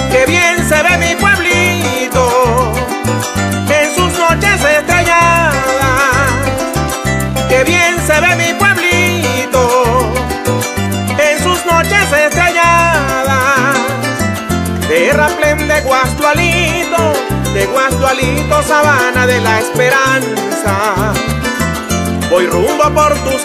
Qué bien se ve mi pueblito en sus noches estrelladas. Qué bien se ve mi pueblito en sus noches estrelladas. Terraplén de Guastualito, sabana de la esperanza. Voy rumbo por tus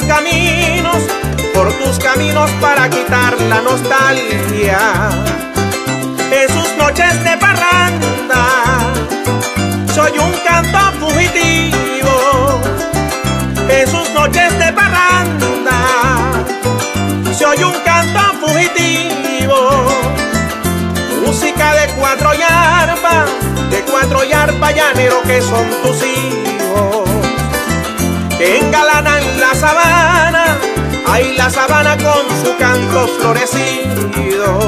caminos para quitar la nostalgia. En sus noches de parranda soy un canto fugitivo. En sus noches de parranda soy un canto fugitivo. Música de cuatro y arpa llanero, que son tus hijos, que engalanan la sabana, ay, la sabana con su canto florecido.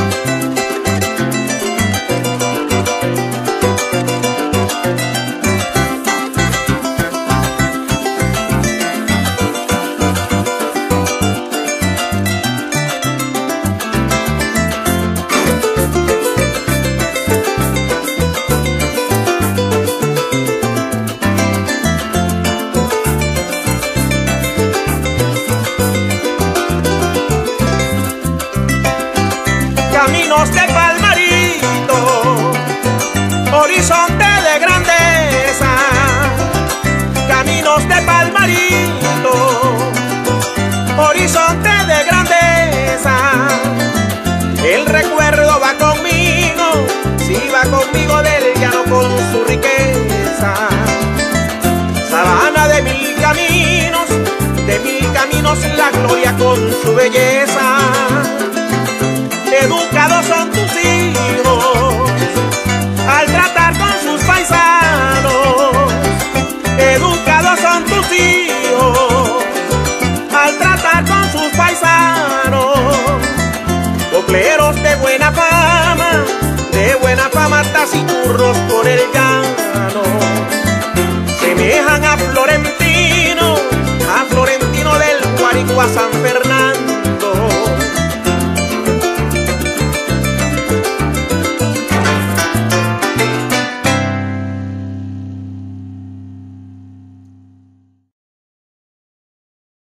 Caminos de Palmarito, horizonte de grandeza. Caminos de Palmarito, horizonte de grandeza. El recuerdo va conmigo, sí, va conmigo del llano con su riqueza. Sabana de mil caminos, la gloria con su belleza. Educados son tus hijos al tratar con sus paisanos. Educados son tus hijos al tratar con sus paisanos. Copleros de buena fama, taciturros por el llano. Semejan a Florentino del Guárico a San Fernando.